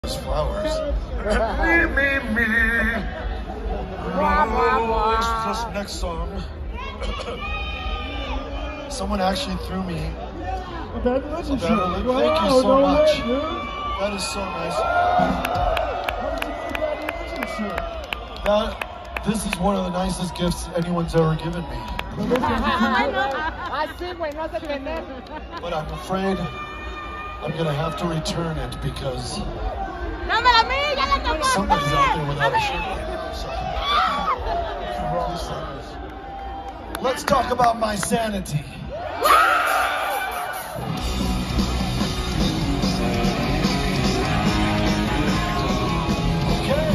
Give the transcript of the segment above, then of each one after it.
Flowers. me. Rose. This next song. Someone actually threw me a bad relationship. Thank you so much. That is so nice. This is one of the nicest gifts anyone's ever given me. But I'm afraid I'm gonna have to return it because somebody's out there without a shirt right now. So let's talk about my sanity. Okay.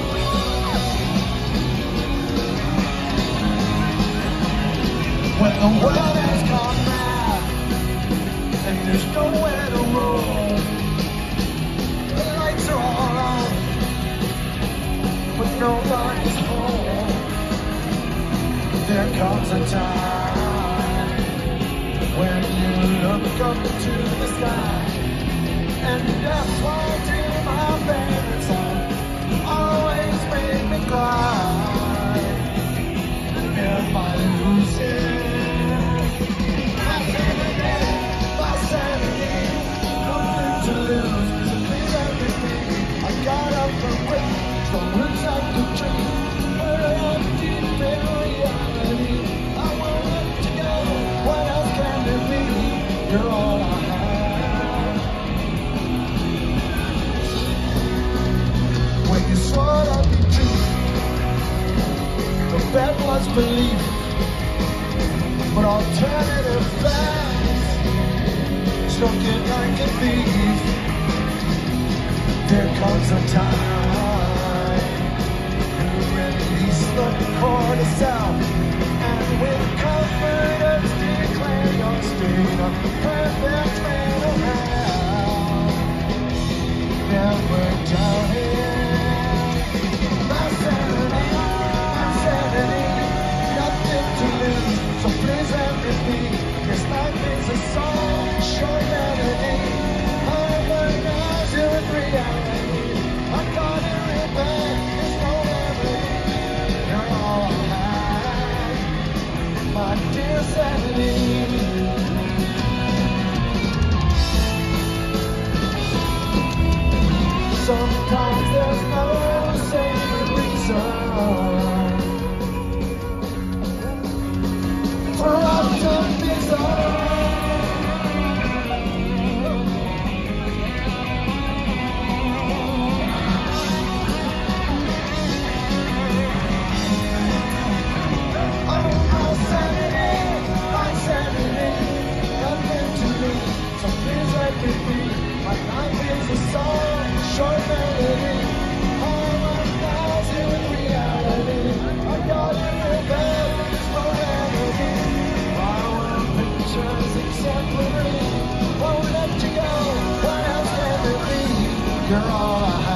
When the world has gone mad and there's nowhere to roam, the lights are all on, but nobody's home. There comes a time when you look up to the sky and death falls in my favorite song. Always make me cry. If I lose it, my sanity, nothing to lose, so please everything. I got up and wait, so roots like the tree, but I'm deep in reality. I want it to go, what else can there be? You're all I have. When you swore I'd be true, the bet was belief, but alternative facts struck it like a thief. There comes a time you release the cortisol, and with confidence declare your state of perfect mental health. Never doubt it. My sanity, nothing to lose, so please let me be. This life is a song, short melody. Harmonize with reality. I got it in bed, there's no remedy. You're all I have, my dear sanity. Sometimes there's no saving reason for optimism. My sanity, nothing to lose, so please let me be. My life is a song, short melody, harmonize with reality. I got it in bed, there's no remedy. Our pictures exemplary, won't let you go, what else can there be? You're all I have.